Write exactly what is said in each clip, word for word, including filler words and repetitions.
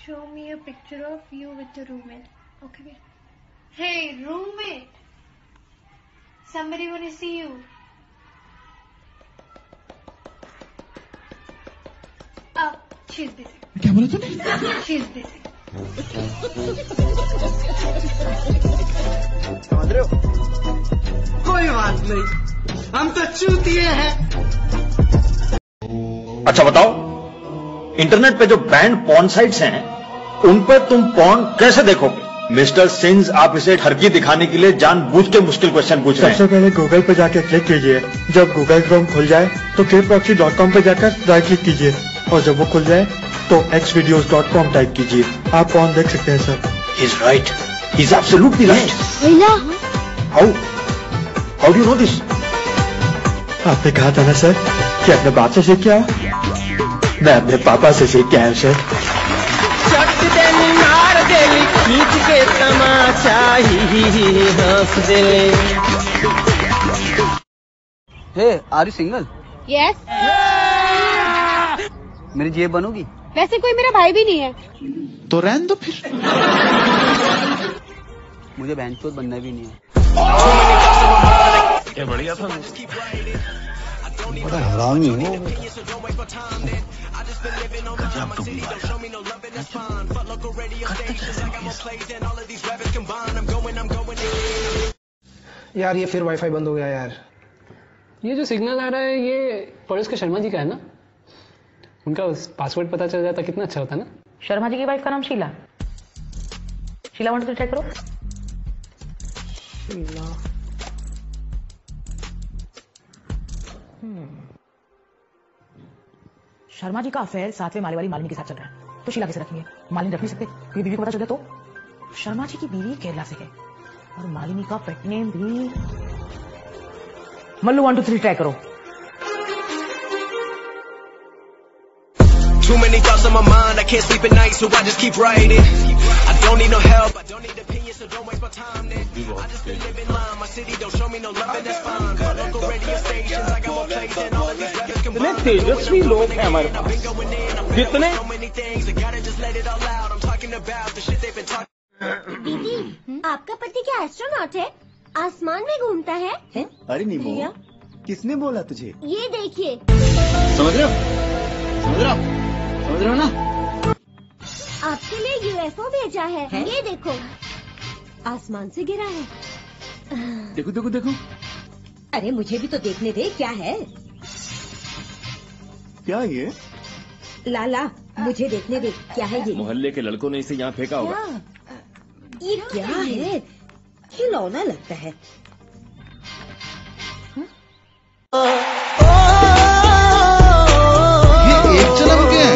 Show me a picture of you with your roommate. Okay, wait. Hey, roommate. Somebody wanna see you. Oh, she's busy. क्या बोला तूने? She's busy. समझ रहे हो? कोई बात नहीं, हम तो चूतिए हैं। अच्छा बताओ, इंटरनेट पे जो बैंड पॉर्न साइट्स हैं, उन पर तुम पॉर्न कैसे देखोगे? मिस्टर सिंस, आप इसे ठरकी दिखाने के लिए जानबूझ के मुश्किल क्वेश्चन पूछ रहे हैं। सबसे पहले गूगल पे जाके क्लिक कीजिए। जब गूगल क्रोम खुल जाए तो के प्रॉक्सी डॉट कॉम पे जाकर राइट क्लिक कीजिए और जब वो खुल जाए तो X videos dot com type कीजिए। आप पॉर्न देख सकते हैं sir. He is right. He is absolutely right. How? How do you know this? आपने कहा था ना सर कि अपने बाप से सीख के आओ। मैं अपने पापा से सीख के आया सर। खींच के तमाचा ही हंस दे। Hey, are you single? Yes. मेरी जेब बनोगी? वैसे कोई मेरा भाई भी नहीं है। तो रहने दो फिर। मुझे बहनचोद बनना भी नहीं है। ये बढ़िया था। बड़ा हरामी हो। यार ये फिर वाईफाई बंद हो गया यार। ये जो सिग्नल आ रहा है ये पड़ोस के शर्मा जी का है ना? उनका पासवर्ड पता चल जाता कितना अच्छा होता ना। शर्मा जी की वाइफ का नाम Sheela. Sheela one two three करो। शीला। शर्मा जी का अफेयर सातवें माले वाली मालिनी के साथ चल रहा है, तो शीला कैसे रखेंगे? मालिनी रख नहीं सकते, क्योंकि बीवी को पता चल गया तो। शर्मा जी की बीवी केरला से है और मालिनी का पेट नेम भी Mallu. One two three try करो। Too many thoughts on my mind, I can't sleep at night, so I just keep writing. I don't need no help, I don't need opinions, so don't waste my time then. I just been living line, my city don't show me no love and that's fine. My local radio stations, I got more plays than all of these rappers combined. कितने तेजस्वी लोग हैं हमारे पास। कितने? So many things, I gotta just let it all out. I'm talking about the shit they've been talking. दीदी, आपका पति क्या astronaut है? आसमान में घूमता है? है? अरे नीमो, किसने बोला तुझे? ये देखिए। समझ रहे हो? समझ रहे हो? समझ रहे हो ना? आपके लिए यूएफओ भेजा है, है? ये देखो, आसमान से गिरा है। देखो देखो देखो। अरे मुझे भी तो देखने दे, क्या है? क्या ये? लाला मुझे देखने दे, क्या है ये? मोहल्ले के लड़कों ने इसे यहाँ फेंका होगा। ये क्या है? खिलौना लगता है। ये एक चला हो गया है।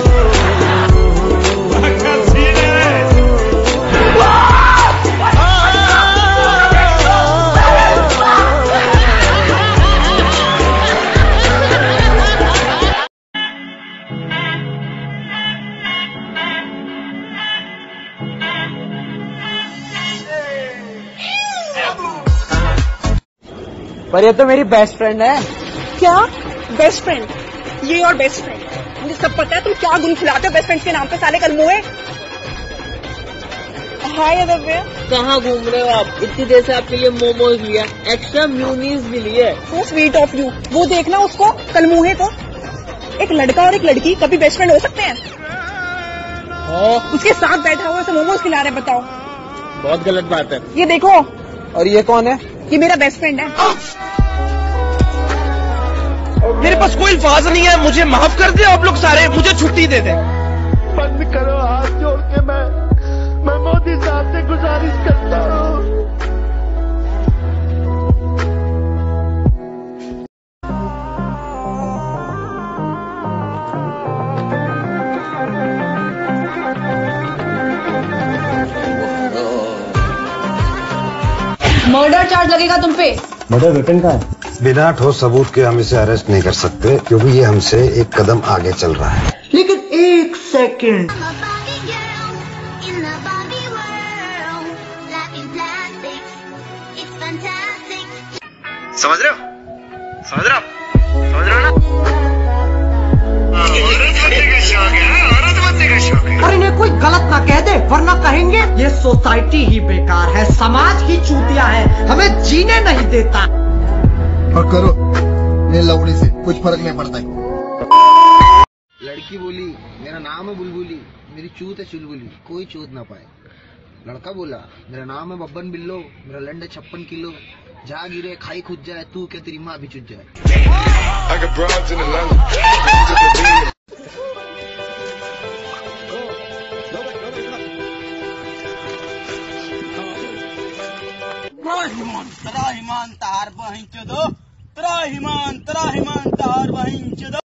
पर ये तो मेरी बेस्ट फ्रेंड है। क्या बेस्ट फ्रेंड? ये और बेस्ट फ्रेंड, मुझे सब पता है तुम क्या गुन खिलाते हो बेस्ट फ्रेंड के नाम पे, साले कलमुए। हाय अदव्य, कहाँ घूम रहे हो आप? इतनी देर से आपके लिए मोमोज लिया, एक्स्ट्रा म्यूनीज भी लिए। So sweet of you. वो देखना उसको, कलमुहे को। एक लड़का और एक लड़की कभी बेस्ट फ्रेंड हो सकते हैं? उसके साथ बैठा हुआ उसे मोमोज खिला रहे, बताओ। बहुत गलत बात है। ये देखो। और ये कौन है? ये मेरा बेस्ट फ्रेंड है। मेरे पास कोई अल्फाज नहीं है, मुझे माफ कर दे आप लोग सारे, मुझे छुट्टी दे दे। बंद करो, हाथ जोड़ के मैं मैं मोदी साहब से गुजारिश करता हूँ। मर्डर चार्ज लगेगा तुम पे। मर्डर वेपन का है। बिना ठोस सबूत के हम इसे अरेस्ट नहीं कर सकते, क्योंकि ये हमसे एक कदम आगे चल रहा है। लेकिन एक सेकंड, समझ रहे हो? समझ रहे हो? समझ रहे हो ना? औरत बनने का शौक है, औरत बनने का शौक है। अरे इन्हें कोई गलत ना कह दे, वरना कहेंगे ये सोसाइटी ही बेकार है, समाज ही चूतिया है, हमें जीने नहीं देता। और करो ये लौड़ी से कुछ फर्क नहीं पड़ता है। लड़की बोली मेरा नाम है बुलबुली, मेरी चूत है चुलबुली, कोई चूत ना पाए। लड़का बोला मेरा नाम है बब्बन बिल्लो, मेरा लंड है छप्पन किलो, जा गिरे खाई खुद जाए, तू क्या तेरी माँ भी चुज जाए। त्राहिमान त्राहिमान तार बहिं चोदो, त्राहिमान त्राहिमान तार बहिं चोदो।